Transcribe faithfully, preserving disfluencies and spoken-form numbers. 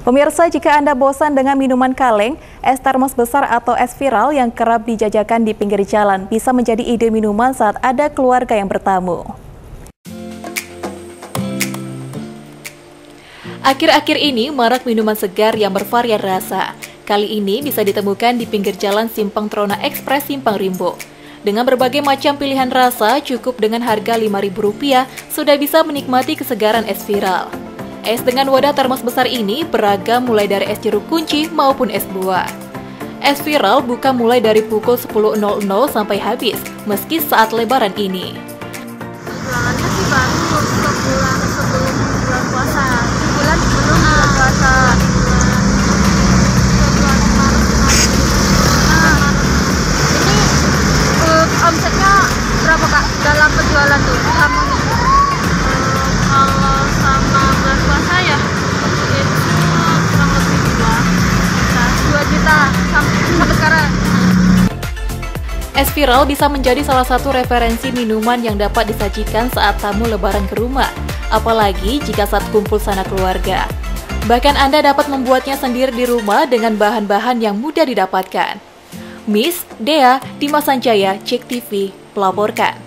Pemirsa, jika Anda bosan dengan minuman kaleng, es termos besar atau es viral yang kerap dijajakan di pinggir jalan bisa menjadi ide minuman saat ada keluarga yang bertamu. Akhir-akhir ini marak minuman segar yang bervarian rasa. Kali ini bisa ditemukan di pinggir jalan Simpang Trona Ekspres Simpang Rimbo. Dengan berbagai macam pilihan rasa, cukup dengan harga lima ribu rupiah sudah bisa menikmati kesegaran es viral. Es dengan wadah termos besar ini beragam mulai dari es jeruk kunci maupun es buah. Es viral buka mulai dari pukul sepuluh nol nol sampai habis, meski saat lebaran ini. Jualannya sih baru sebulan sebelum bulan puasa, sebulan sebelum bulan puasa. Nah, ini uh, omsetnya berapa Kak dalam penjualan tuh kamu nih? Kalau sama bulan puasa ya itu kurang lebih dua juta, dua juta sampai sampai sekarang. Es viral bisa menjadi salah satu referensi minuman yang dapat disajikan saat tamu lebaran ke rumah, apalagi jika saat kumpul sanak keluarga. Bahkan Anda dapat membuatnya sendiri di rumah dengan bahan-bahan yang mudah didapatkan. Miss Dea, Dimas Sanjaya, Cek T V, melaporkan.